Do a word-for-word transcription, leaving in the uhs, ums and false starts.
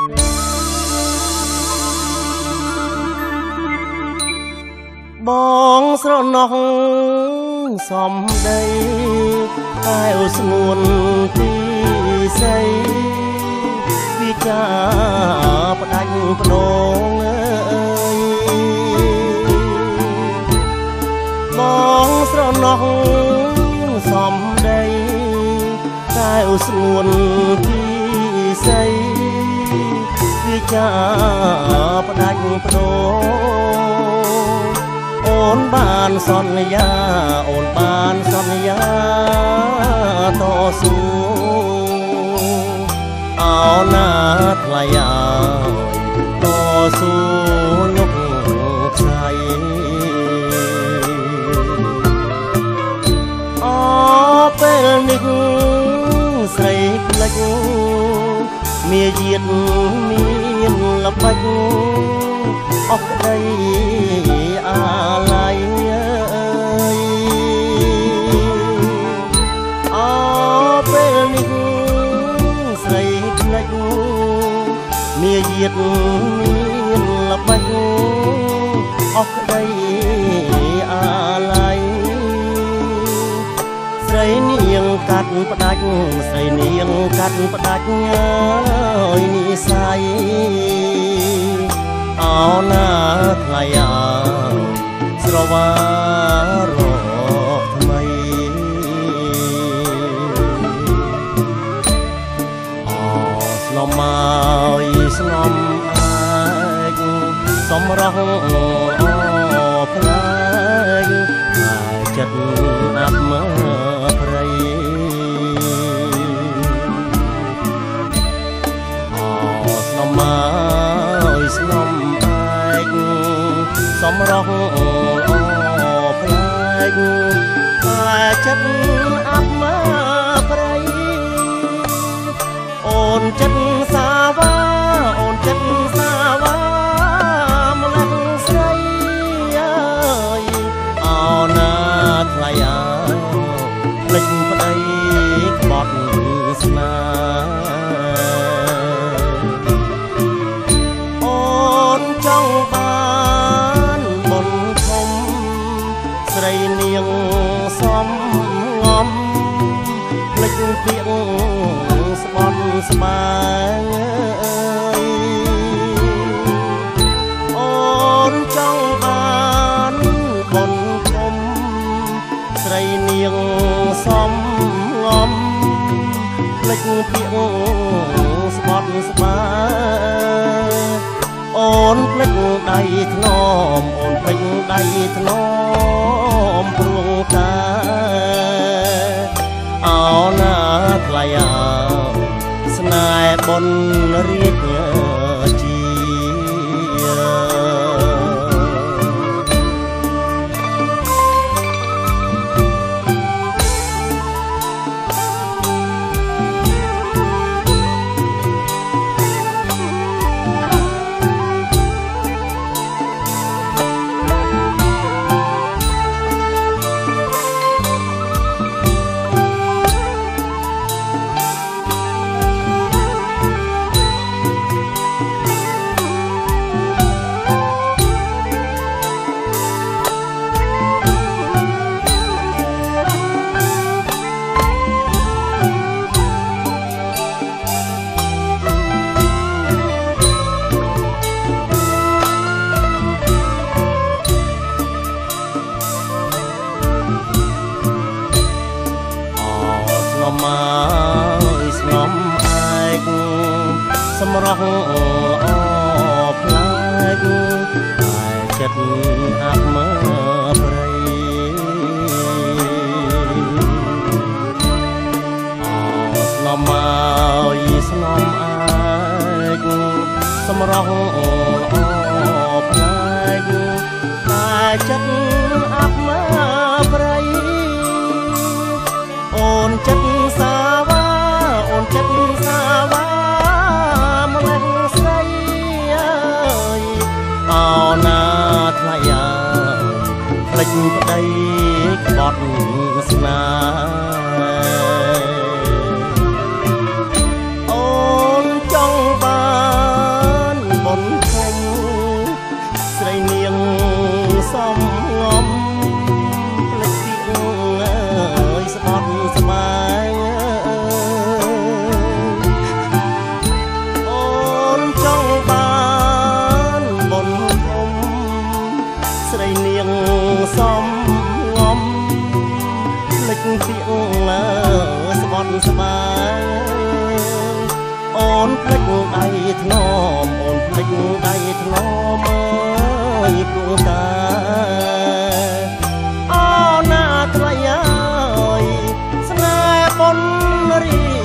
បងស្រណោះសំដីតែឧស្ងួនពីស័យវិការផ្ដាច់ផ្ដងអើយបងស្រណោះសំដីតែឧស្ងួនពីស័យវិការផ្ដាច់ផ្ដងអូនបានសន្យាអូនបានសន្យាតស៊ូអោណាថ្លៃអើយតស៊ូលុកខ្សែអពេលនេះស្រីផ្លេចមាយាទមានល្បិចអស់ក្តីអាឡ័យអើពេលនេះស្រីផ្លេចមាយាទមានល្បិចអស់ក្តីអាឡ័យស្រីនាងកាត់ផ្ដាច់ស្រីនាងកាត់ផ្ដាច់អើយនិស័យអោណាថ្លៃអើយស្រវារកថ្មីអោស្នំមកស្នំអាចសម្រស់អផ្លាយហើយចិត្តអាប់មើព្រៃអោស្នំមកស្នំសម្រស់អផ្លាយតែចិត្តអាប់មើព្រៃអូនចិត្តសាវ៉ាអូនចិត្តសាវ៉ាម្លឹងស្រីអើយអោណាថ្លៃអើភ្លេចប្តីក្បត់ស្នាអូនចង់បានស្រីនាងសំងំភ្លេចពាក្យស្បន់ស្បាងអូនចង់បានបុណ្យធំស្រីនាងសំងំភ្លេចពាក្យស្បន់ស្បាអូនភ្លេចដៃធ្នមអូនភ្លេចដៃធ្នមព្រួងកាអោណាថ្លៃអើស្នេហ៍បុណ្យរាជជាសម្រស់អផ្លាយតែចិត្តអាប់មើព្រៃអស្នំមកស្នំអាចសម្រស់អផ្លាយតែចិត្តអាប់មើព្រៃអូនចិត្តសាវ៉ាអូនចិត្តសាវ៉ាថ្លៃអើភ្លេចប្តីក្បត់ស្នាអូនចង់បានងំភ្លេចពីអើយស្បត់ស្បាយអូនចង់បានបុណ្យធំស្រីនាងសំងំភ្លេចពីអើយស្បត់ស្បាយអូនភ្លេចដៃធ្នមអូនភ្លេចដៃធ្នមអើយព្រោះតាអូនណាថ្លៃអើយស្នេហ៍បុណ្យរី